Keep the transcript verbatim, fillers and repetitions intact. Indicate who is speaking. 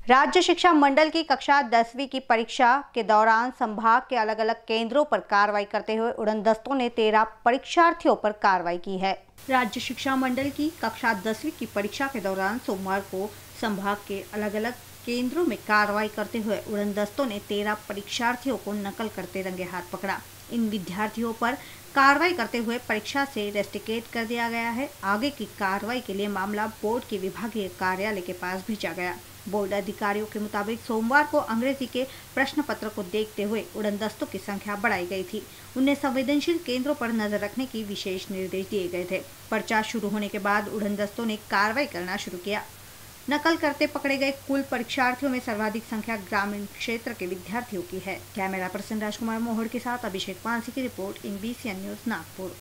Speaker 1: राज्य शिक्षा मंडल की कक्षा दसवीं की परीक्षा के दौरान संभाग के अलग अलग केंद्रों पर कार्रवाई करते हुए उड़नदस्तों ने तेरह परीक्षार्थियों पर कार्रवाई की है। राज्य शिक्षा मंडल की कक्षा दसवीं की परीक्षा के दौरान सोमवार को संभाग के अलग अलग केंद्रों में कार्रवाई करते हुए उड़नदस्तों ने तेरह परीक्षार्थियों को नकल करते रंगे हाथ पकड़ा। इन विद्यार्थियों पर कार्रवाई करते हुए परीक्षा से रेस्टिकेट कर दिया गया है। आगे की कार्रवाई के लिए मामला बोर्ड के विभागीय कार्यालय के पास भेजा गया। बोर्ड अधिकारियों के मुताबिक सोमवार को अंग्रेजी के प्रश्न पत्र को देखते हुए उड़नदस्तों की संख्या बढ़ाई गई थी। उन्हें संवेदनशील केंद्रों पर नजर रखने की विशेष निर्देश दिए गए थे। पर्चा शुरू होने के बाद उड़नदस्तों ने कार्रवाई करना शुरू किया। नकल करते पकड़े गए कुल परीक्षार्थियों में सर्वाधिक संख्या ग्रामीण क्षेत्र के विद्यार्थियों की है। कैमरा पर्सन राजकुमार मोहड़ के साथ अभिषेक पांसी की रिपोर्ट, इनबीसीएन न्यूज नागपुर।